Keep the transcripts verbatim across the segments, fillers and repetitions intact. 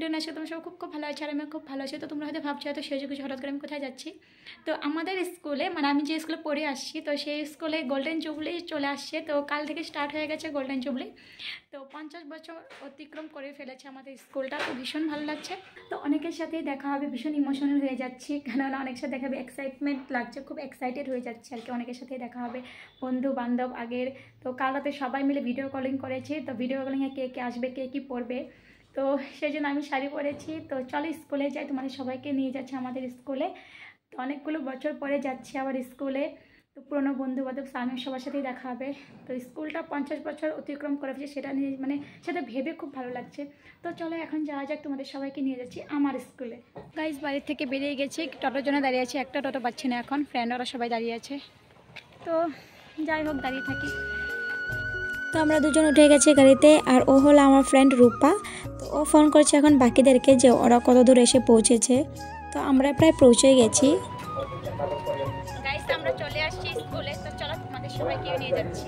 আলহামদুলিল্লাহ আজকে তোমরা সব খুব খুব ভালো আছে আর আমি খুব ভালো আছি। তো তোমরা হয়তো ভাবছো হয়তো সেই কিছু হঠাৎ করে আমি কোথায় যাচ্ছি। তো আমাদের স্কুলে মানে আমি যে স্কুলে পড়ে আসছি তো সেই স্কুলে গোল্ডেন জুবলি চলে আসছে। তো কাল থেকে স্টার্ট হয়ে গেছে গোল্ডেন জুবলি। তো পঞ্চাশ বছর অতিক্রম করে ফেলেছে আমাদের স্কুলটা, তো ভীষণ ভালো লাগছে। তো অনেকের সাথেই দেখা হবে, ভীষণ ইমোশনাল হয়ে যাচ্ছি কেননা অনেকের সাথে দেখা হবে, এক্সাইটমেন্ট লাগছে, খুব এক্সাইটেড হয়ে যাচ্ছে আর কি। অনেকের সাথেই দেখা হবে, বন্ধু বান্ধব আগের। তো কাল রাতে সবাই মিলে ভিডিও কলিং করেছি। তো ভিডিও কলিংয়ে কে কে আসবে, কে কী পড়বে, তো সেই জন্য আমি শাড়ি পরেছি। তো চলো স্কুলে যাই, তোমাদের সবাইকে নিয়ে যাচ্ছে আমাদের স্কুলে। তো অনেকগুলো বছর পরে যাচ্ছি আবার স্কুলে। তো পুরোনো বন্ধু বান্ধব স্বামী সবার সাথেই দেখা হবে। তো স্কুলটা পঞ্চাশ বছর অতিক্রম করে ফেলেছে, সেটা নিয়ে মানে সেটা ভেবে খুব ভালো লাগছে। তো চলো এখন যাওয়া যাক, তোমাদের সবাইকে নিয়ে যাচ্ছি আমার স্কুলে। গাইজ বাড়ির থেকে বেরিয়ে গেছি, টোটোর জন্য দাঁড়িয়ে আছে, একটা টোটো পাচ্ছি না এখন, ফ্রেন্ডরা সবাই দাঁড়িয়ে আছে। তো যাই হোক দাঁড়িয়ে থাকি। তো আমরা দুজন উঠে গেছি গাড়িতে, আর ও হলো আমার ফ্রেন্ড রূপা। তো ও ফোন করছে এখন বাকিদেরকে যে ওরা কত দূর এসে পৌঁছেছে। তো আমরা প্রায় পৌঁছে গেছি। গাইস আমরা চলে আসছি স্কুলে, তো চলো তোমাদের সবাইকে নিয়ে যাচ্ছি।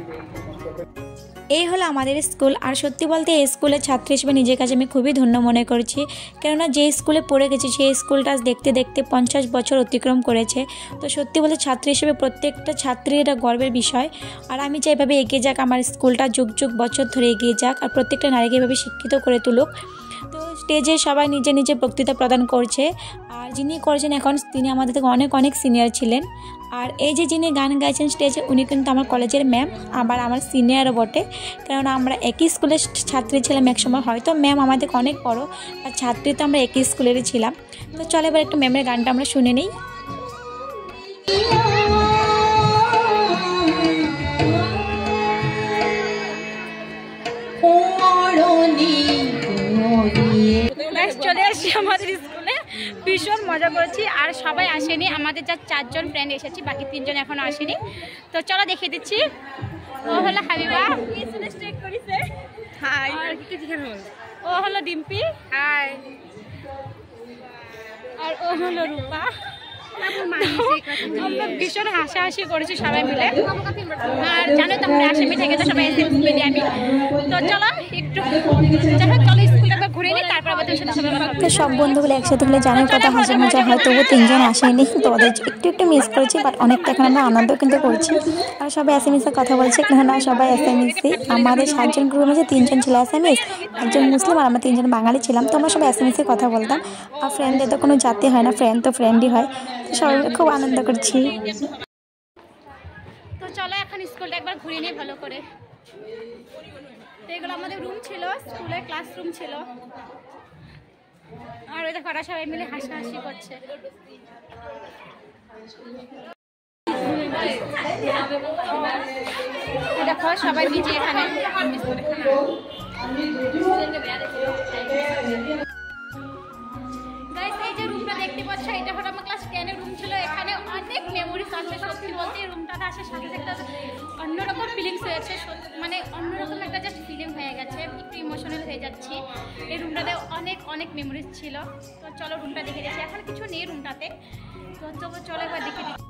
এই হলো আমাদের স্কুল, আর সত্যি বলতে এই স্কুলের ছাত্রী হিসেবে নিজের কাছে আমি খুবই ধন্য মনে করছি। কেননা যে স্কুলে পড়ে গেছি সেই স্কুলটা দেখতে দেখতে পঞ্চাশ বছর অতিক্রম করেছে। তো সত্যি বলতে ছাত্রী হিসেবে প্রত্যেকটা ছাত্রীর এটা গর্বের বিষয়। আর আমি চাই এভাবে এগিয়ে যাক আমার স্কুলটা, যুগ যুগ বছর ধরে এগিয়ে যাক, আর প্রত্যেকটা নারীকে এভাবে শিক্ষিত করে তুলুক। তো স্টেজে সবাই নিজে নিজে বক্তৃতা প্রদান করছে, আর যিনি করছেন এখন তিনি আমাদের থেকে অনেক অনেক সিনিয়র ছিলেন। আর এই যে যিনি গান গাইছেন স্টেজে উনি কিন্তু আমার কলেজের ম্যাম, আবার আমার সিনিয়রও বটে। কারণ আমরা একই স্কুলের ছাত্রী ছিলাম একসময়, হয়তো ম্যাম আমাদের অনেক বড়, আর ছাত্রী তো আমরা একই স্কুলেরই ছিলাম। তো চলো এবার একটু ম্যামের গানটা আমরা শুনে নিই। চলে আসছি আমাদের স্কুলে, ভীষণ মজা করেছি। আর সবাই আসেনি, আমাদের যা চারজন ফ্রেন্ড এসেছি, বাকি তিনজন এখনো আসেনি। তো চলো দেখিয়ে দিচ্ছি। ও হলো হাবিবা, হাই। ও হলো ডিম্পি, হাই। আর ও হলো রূপা। আমরা ভীষণ হাসাহাসি করেছি সবাই মিলে। আর জানো তো আমরা আসামি থেকে তো সবাই এসে মিলে আমি। তো চলো একটু চলো স্কুলটা ঘুরে নিই, তারপর আমাদের সাথে সবাই। তো সব বন্ধুগুলো একসাথে হলে জানার কথা হাসি মজা হয়, তবু তিনজন আসেনি। তো ওদের একটু একটু মিস করেছি, বাট অনেকটা এখন আমরা আনন্দ কিন্তু করছি। আর সবাই এসএমএসে কথা বলছে, কেননা সবাই এসএমএসি। আমাদের সাতজন গ্রুপের মধ্যে তিনজন ছিল এসএমএস, একজন মুসলিম আর আমরা তিনজন বাঙালি ছিলাম। তো আমরা সবাই এসএমএসে কথা বলতাম। আর ফ্রেন্ডে তো কোনো জাতি হয় না, ফ্রেন্ড তো ফ্রেন্ডই হয়। তো সবাই খুব আনন্দ করছি। তো চলো এখন স্কুলটা একবার ঘুরে নিই ভালো করে। তো এগুলো আমাদের রুম ছিল, স্কুলের ক্লাসরুম ছিল। আর ওই দেখো ওরা সবাই মিলে হাসাহাসি করছে। দেখো সবাই নিচে এখানে। এই যে রুমটা দেখতে পাচ্ছ, এটা হলো আমার ক্লাস টেনের রুম ছিল। এখানে অনেক মেমোরিজ আছে। সত্যি বলতে এই রুমটাতে আসার সাথে একটা অন্যরকম ফিলিংস হয়েছে, মানে অন্যরকম একটা জাস্ট ফিলিং হয়ে গেছে, একটু ইমোশনাল হয়ে যাচ্ছি। এই রুমটাতে অনেক অনেক মেমোরিজ ছিল। তো চলো রুমটা দেখে দিচ্ছি। এখন কিছু নেই রুমটাতে, তো চলো চলো একবার দেখে দিচ্ছি।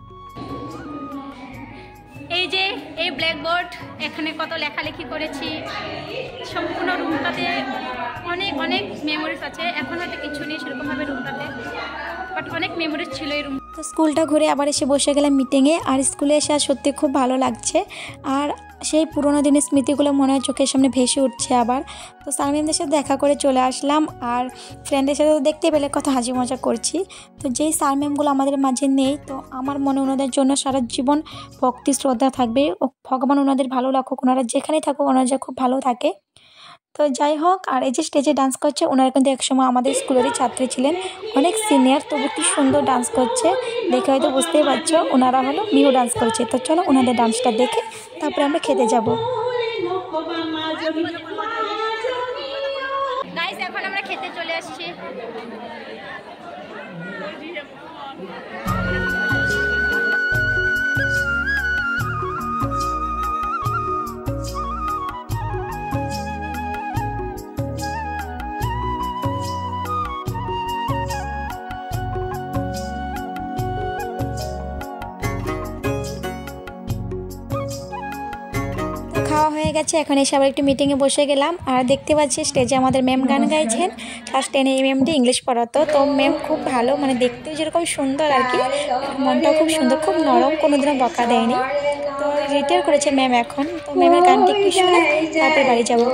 এই যে এই ব্ল্যাকবোর্ড, এখানে কত লেখালেখি করেছি। সম্পূর্ণ রুমটাতে অনেক অনেক মেমোরিজ আছে। এখন হয়তো কিছু নেই সেরকমভাবে রুমটাতে, বাট অনেক মেমোরিজ ছিল এই রুম। তো স্কুলটা ঘুরে আবার এসে বসে গেলাম মিটিংয়ে। আর স্কুলে এসে আর সত্যি খুব ভালো লাগছে। আর সেই পুরোনো দিনের স্মৃতিগুলো মনে হয় চোখের সামনে ভেসে উঠছে আবার। তো স্যার ম্যামদের সাথে দেখা করে চলে আসলাম, আর ফ্রেন্ডের সাথে তো দেখতে পেলে কত হাসি মজা করছি। তো যেই স্যার ম্যামগুলো আমাদের মাঝে নেই, তো আমার মনে ওনাদের জন্য সারা জীবন ভক্তি শ্রদ্ধা থাকবে। ও ভগবান ওনাদের ভালো রাখুক, ওনারা যেখানেই থাকুক ওনারা যে খুব ভালো থাকে। তো যাই হোক, আর এই যে স্টেজে ডান্স করছে ওনারা কিন্তু একসময় আমাদের স্কুলেরই ছাত্রী ছিলেন, অনেক সিনিয়র, তবু কি সুন্দর ডান্স করছে দেখে হয়তো বুঝতেই পারছো ওনারা হলো বিহু ডান্স করছে। তো চলো ওনাদের ডান্সটা দেখে তারপরে আমরা খেতে যাব। গাইস এখন আমরা খেতে চলে আসছি। খাওয়া হয়ে গেছে, এখন এসে আবার একটু মিটিংয়ে বসে গেলাম। আর দেখতে পাচ্ছি স্টেজে আমাদের ম্যাম গান গাইছেন। ক্লাস টেনে এই ম্যামটি ইংলিশ পড়াতো, তো ম্যাম খুব ভালো, মানে দেখতেও যেরকম সুন্দর আর কি, মনটাও খুব সুন্দর, খুব নরম, কোনোদিনও বকা দেয়নি। তো রিটায়ার করেছে ম্যাম এখন। তো ম্যামের গানটি একটু শুনে তারপরে বাড়ি যাবো।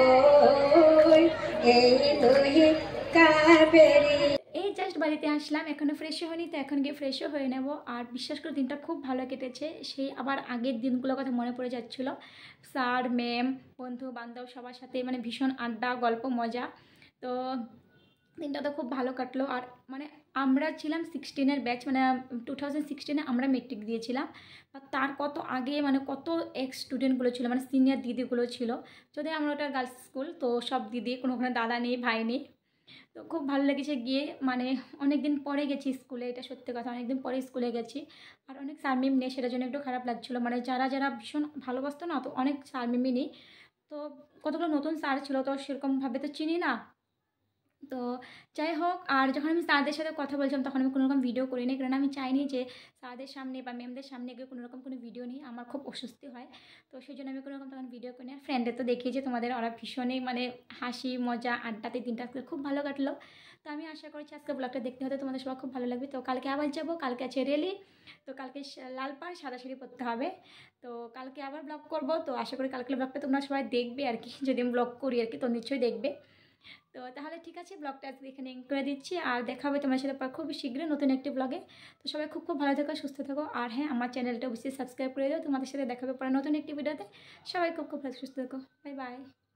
এই জাস্ট বাড়িতে আসলাম, এখনও ফ্রেশও হয়নি, তো এখন গিয়ে ফ্রেশও হয়ে নেব। আর বিশ্বাস করে দিনটা খুব ভালো কেটেছে, সেই আবার আগের দিনগুলোর কথা মনে পড়ে যাচ্ছিলো। স্যার ম্যাম বন্ধু বান্ধব সবার সাথে মানে ভীষণ আড্ডা গল্প মজা। তো দিনটা তো খুব ভালো কাটলো। আর মানে আমরা ছিলাম সিক্সটিনের ব্যাচ, মানে টু থাউজেন্ড সিক্সটিনে আমরা মেট্রিক দিয়েছিলাম। আর তার কত আগে মানে কত এক্স স্টুডেন্টগুলো ছিল, মানে সিনিয়র দিদিগুলো ছিল। যদি আমরা ওটা গার্লস স্কুল, তো সব দিদি, কোনো ওখানে দাদা নেই ভাই নেই। তো খুব ভালো লেগেছে গিয়ে, মানে অনেক দিন পরে গেছি স্কুলে, এটা সত্যি কথা, অনেক দিন পরে স্কুলে গেছি। আর অনেক স্যার ম্যাম নেই, সেটার জন্য একটু খারাপ লাগছিলো, মানে যারা যারা ভীষণ ভালোবাসতো না, তো অনেক স্যার ম্যামই নেই। তো কতগুলো নতুন স্যার ছিল, তো সেরকমভাবে তো চিনি না। তো যাই হোক, আর যখন আমি স্যারদের সাথে কথা বলছিলাম তখন আমি কোনো রকম ভিডিও করিনি, কারণ আমি চাইনি যে স্যারদের সামনে বা ম্যামদের সামনে গিয়ে কোনো রকম কোনো ভিডিও নিই, আমার খুব অস্বস্তি হয়। তো সেই জন্য আমি কোনো রকম তখন ভিডিও করি না। আর ফ্রেন্ডের তো দেখিয়েছি তোমাদের, ওরা ভীষণই মানে হাসি মজা আড্ডাতে দিনটা আজকে খুব ভালো কাটলো। তো আমি আশা করছি আজকে ব্লগটা দেখতে হতে তোমাদের সবার খুব ভালো লাগবে। তো কালকে আবার যাবো, কালকে আছে রেলি, তো কালকে লাল পাড় সাদা শাড়ি পরতে হবে। তো কালকে আবার ব্লগ করবো, তো আশা করি কালকে ব্লগটা তোমরা সবাই দেখবে আর কি, যদি আমি ব্লগ করি আর কি, তো নিশ্চয়ই দেখবে। তো তাহলে ঠিক আছে, ব্লগটা আজকে এখানে এন্ড করে দিচ্ছি, আর দেখা হবে তোমার সাথে খুব শীঘ্রই নতুন একটি ব্লগে। তো সবাই খুব খুব ভালো থেকো, সুস্থ থেকো। আর হ্যাঁ, আমার চ্যানেলটা অবশ্যই সাবস্ক্রাইব করে দাও। তোমাদের সাথে দেখা হবে পরে নতুন একটি ভিডিওতে। সবাই খুব খুব ভালো সুস্থ থেকো। Bye by.